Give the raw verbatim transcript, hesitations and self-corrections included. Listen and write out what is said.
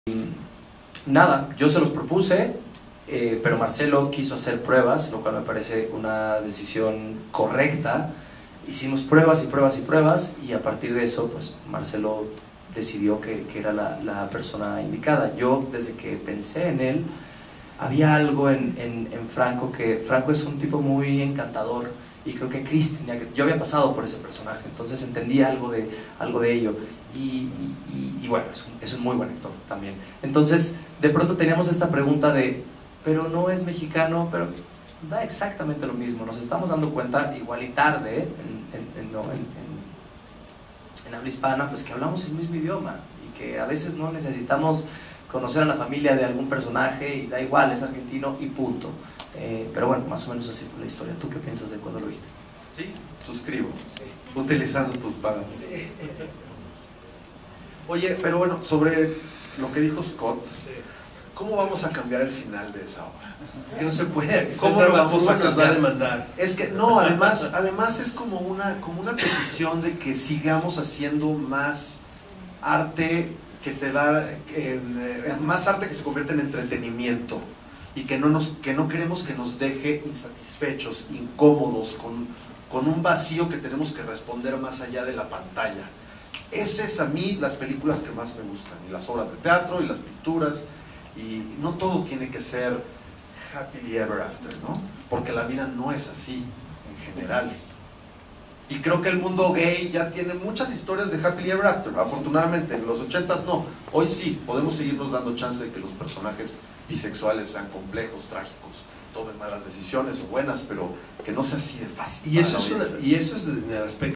Nada, yo se los propuse, eh, pero Marcelo quiso hacer pruebas, lo cual me parece una decisión correcta. Hicimos pruebas y pruebas y pruebas, y a partir de eso, pues Marcelo decidió que, que era la, la persona indicada. Yo, desde que pensé en él, había algo en, en, en Franco, que Franco es un tipo muy encantador, y creo que Chris tenía que, yo había pasado por ese personaje, entonces entendí algo de, algo de ello, y, y, y, y bueno, es un, es un muy buen actor también. Entonces, de pronto teníamos esta pregunta de, pero no es mexicano, pero da exactamente lo mismo. Nos estamos dando cuenta, igual y tarde, en, en, en, no, en, en, en habla hispana, pues que hablamos el mismo idioma, y que a veces no necesitamos conocer a la familia de algún personaje, y da igual, es argentino y punto. Eh, pero bueno, más o menos así fue la historia. ¿Tú qué piensas de cuando lo viste? Sí, suscribo, sí. Utilizando tus palabras. Sí. Oye, pero bueno, sobre lo que dijo Scott, sí. ¿Cómo vamos a cambiar el final de esa obra? Es que no se puede. ¿Cómo lo vamos a nos va a demandar? Es que no, además, además es como una, como una petición de que sigamos haciendo más arte que te da, eh, más arte que se convierte en entretenimiento, y que no, nos, que no queremos que nos deje insatisfechos, incómodos, con, con un vacío que tenemos que responder más allá de la pantalla. Esas es a mí las películas que más me gustan, y las obras de teatro, y las pinturas, y no todo tiene que ser happily ever after, ¿no? Porque la vida no es así, en general. Y creo que el mundo gay ya tiene muchas historias de happily ever after, afortunadamente. En los ochentas no, hoy sí, podemos seguirnos dando chance de que los personajes bisexuales sean complejos, trágicos, tomen malas decisiones o buenas, pero que no sea así de fácil. Y eso es, una, y eso es en el aspecto